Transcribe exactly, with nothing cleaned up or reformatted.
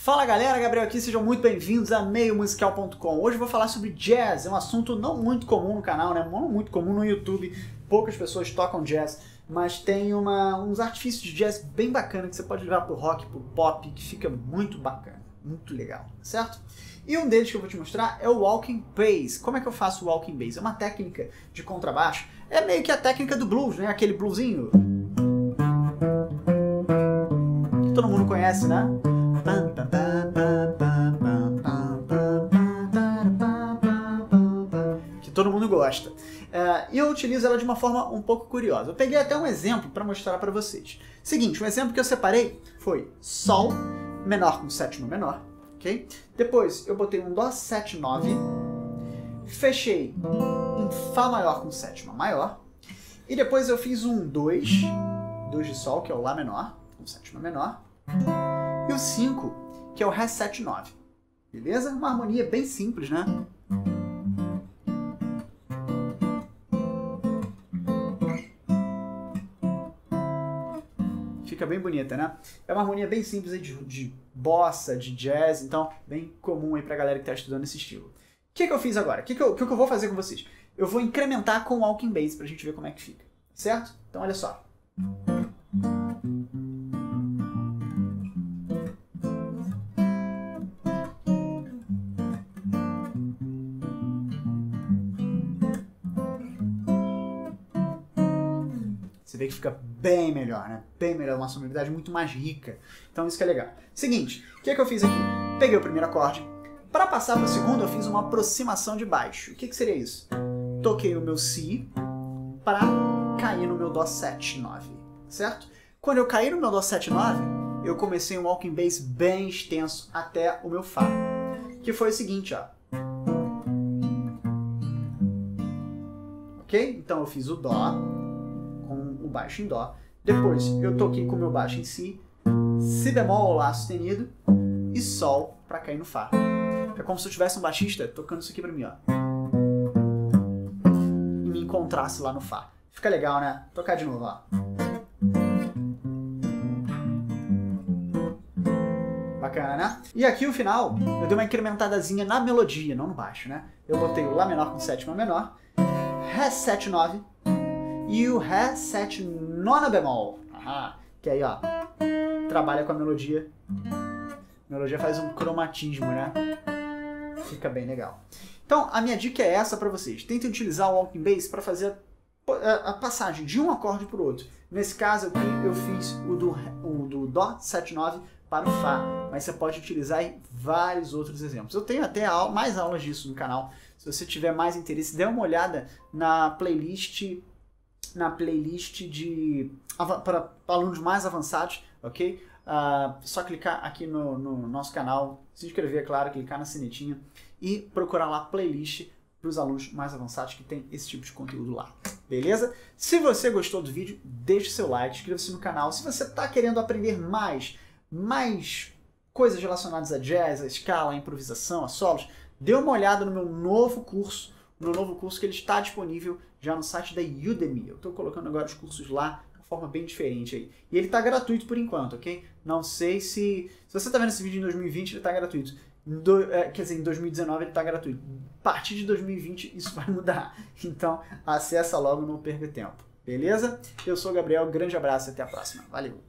Fala galera, Gabriel aqui, sejam muito bem-vindos a meio musical ponto com. Hoje eu vou falar sobre jazz, é um assunto não muito comum no canal, né? Não muito comum no YouTube, poucas pessoas tocam jazz, mas tem uma, uns artifícios de jazz bem bacana que você pode levar pro rock, pro pop, que fica muito bacana, muito legal, certo? E um deles que eu vou te mostrar é o walking bass. Como é que eu faço o walking bass? É uma técnica de contrabaixo, é meio que a técnica do blues, né? Aquele bluesinho que todo mundo conhece, né? Que todo mundo gosta. É, e eu utilizo ela de uma forma um pouco curiosa. Eu peguei até um exemplo para mostrar para vocês. Seguinte, um exemplo que eu separei foi Sol menor com sétima menor, ok? Depois eu botei um Dó sete nove, fechei em Fá maior com sétima maior, e depois eu fiz um dois, dois de Sol, que é o Lá menor, com sétima menor, e o cinco, que é o Ré sete nove. Beleza? Uma harmonia bem simples, né? Fica bem bonita, né? É uma harmonia bem simples aí de, de bossa, de jazz, então bem comum aí pra galera que tá estudando esse estilo. O que que eu fiz agora? O que que eu, que que eu vou fazer com vocês? Eu vou incrementar com o walking bass pra gente ver como é que fica, certo? Então olha só. Você vê que fica bem melhor, né? Bem melhor, uma sonoridade muito mais rica. Então isso que é legal. Seguinte, o que que eu fiz aqui? Peguei o primeiro acorde. Para passar para o segundo, eu fiz uma aproximação de baixo. O que que seria isso? Toquei o meu Si para cair no meu Dó sete nove, certo? Quando eu caí no meu Dó sete nove, eu comecei um walking bass bem extenso até o meu Fá. Que foi o seguinte, ó. Ok? Então eu fiz o Dó com o baixo em Dó. Depois eu toquei com o meu baixo em Si, Si bemol, Lá sustenido e Sol para cair no Fá. É como se eu tivesse um baixista tocando isso aqui para mim, ó. E me encontrasse lá no Fá. Fica legal, né? Vou tocar de novo, ó. Bacana, né? E aqui o final, eu dei uma incrementadazinha na melodia, não no baixo, né? Eu botei o Lá menor com sétima menor, Ré sete nove, e o Ré sete nona bemol, ah, que aí ó, trabalha com a melodia, a melodia faz um cromatismo, né? Fica bem legal. Então a minha dica é essa para vocês, tentem utilizar o walking bass para fazer a, a passagem de um acorde para o outro. Nesse caso aqui eu fiz o do, o do Dó sete nove para o Fá, mas você pode utilizar em vários outros exemplos. Eu tenho até mais aulas disso no canal, se você tiver mais interesse, dê uma olhada na playlist na playlist de para alunos mais avançados, ok? Uh, só clicar aqui no, no nosso canal, se inscrever, é claro, clicar na sinetinha e procurar lá playlist para os alunos mais avançados que tem esse tipo de conteúdo lá, beleza? Se você gostou do vídeo, deixe seu like, inscreva-se no canal. Se você está querendo aprender mais, mais coisas relacionadas a jazz, a escala, a improvisação, a solos, dê uma olhada no meu novo curso, no novo curso que ele está disponível já no site da Udemy. Eu estou colocando agora os cursos lá de uma forma bem diferente aí. E ele está gratuito por enquanto, ok? Não sei se... Se você está vendo esse vídeo em dois mil e vinte, ele está gratuito. Do, é, quer dizer, em dois mil e dezenove ele está gratuito. A partir de dois mil e vinte isso vai mudar. Então, acessa logo, não perca tempo. Beleza? Eu sou o Gabriel, grande abraço e até a próxima. Valeu!